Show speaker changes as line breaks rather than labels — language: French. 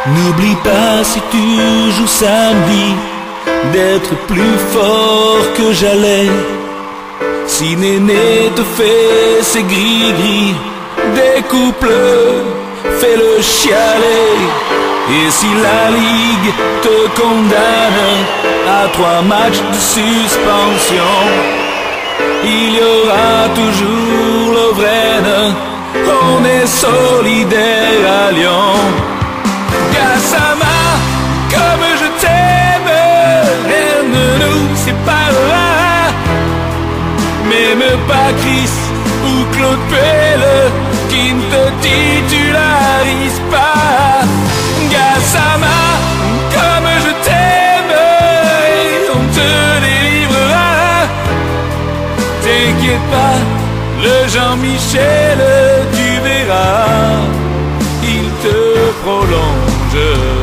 N'oublie pas si tu joues samedi d'être plus fort que j'allais. Si Néné te fait ses gris-gris, découpe-le, fais-le chialer. Et si la Ligue te condamne à 3 matchs de suspension, il y aura toujours Lovren, on est solidaire à Lyon. Gassama, comme je t'aime, rien ne nous séparera. Même pas Chris ou Claude Puel qui ne te titularise pas. Gassama, comme je t'aime, on te délivrera. T'inquiète pas, le Jean-Michel, tu verras, il te prolonge.